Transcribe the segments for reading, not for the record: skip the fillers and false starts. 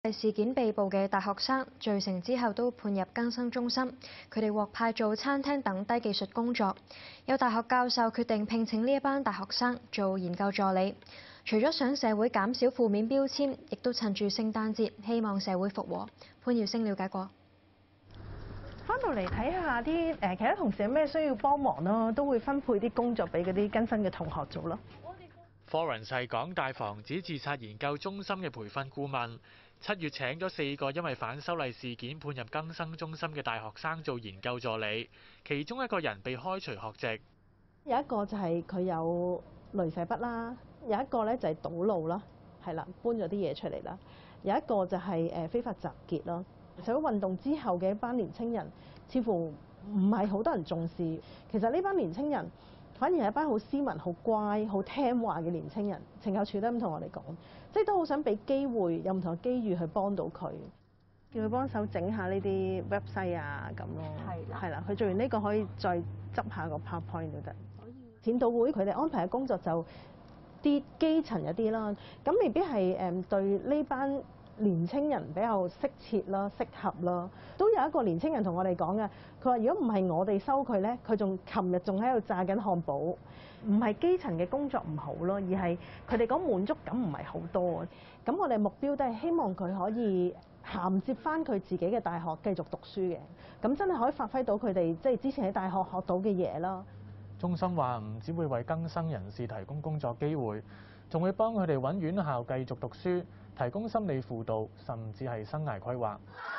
事件被捕嘅大學生罪成之後都判入更生中心，佢哋獲派做餐廳等低技術工作。有大學教授決定聘請呢一班大學生做研究助理，除咗想社會減少負面標籤，亦都趁住聖誕節希望社會復和。潘耀星了解過。 翻到嚟睇下啲其他同事有咩需要幫忙咯，都會分配啲工作俾嗰啲更新嘅同學做咯。 Florence 係港大防止自殺研究中心嘅培訓顧問，7月請咗4個因為反修例事件判入更生中心嘅大學生做研究助理，其中一個人被開除學籍。 有一個就係佢有雷射筆啦，有一個咧就係堵路啦，係啦，搬咗啲嘢出嚟啦。有一個就係非法集結咯。社會運動之後嘅一班年青人，似乎唔係好多人重視。其實呢班年青人反而係一班好斯文、好乖、好聽話嘅年青人。懲教處都咁同我哋講，即係都好想俾機會，有唔同嘅機遇去幫到佢，叫佢幫手整下呢啲 website 啊咁咯。係啦，佢做完呢個可以再執下個 PowerPoint 都得。展導會佢哋安排嘅工作就啲基層一啲啦，咁未必係對呢班年青人比較適切啦、適合啦。都有一個年青人同我哋講嘅，佢話如果唔係我哋收佢咧，佢琴日仲喺度炸緊漢堡。唔係基層嘅工作唔好咯，而係佢哋講滿足感唔係好多。咁我哋目標都係希望佢可以銜接翻佢自己嘅大學繼續讀書嘅，咁真係可以發揮到佢哋即係之前喺大學學到嘅嘢啦。 中心話唔只會為更生人士提供工作機會，仲會幫佢哋揾院校繼續讀書，提供心理輔導，甚至係生涯規劃。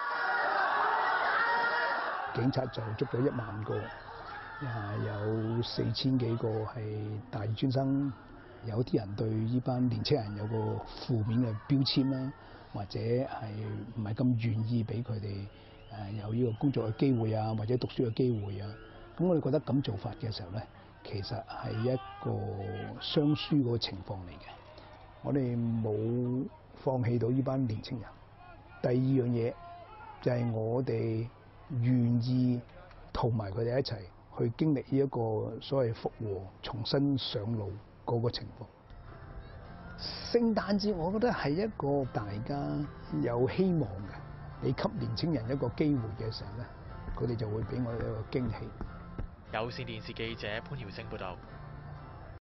警察就捉咗1萬個，有4000幾個係大二專生。有啲人對呢班年青人有個負面嘅標籤啦，或者係唔係咁願意俾佢哋有呢個工作嘅機會啊，或者讀書嘅機會啊。咁我哋覺得咁做法嘅時候咧，其實係一個雙輸嗰個情況嚟嘅。我哋冇放棄到呢班年青人。第二樣嘢就係我哋願意同埋佢哋一齊去經歷呢一個所謂復和、重新上路嗰個情況。聖誕節我覺得係一個大家有希望嘅，你給年青人一個機會嘅時候咧，佢哋就會俾我哋一個驚喜。 有線電視記者潘耀星報導。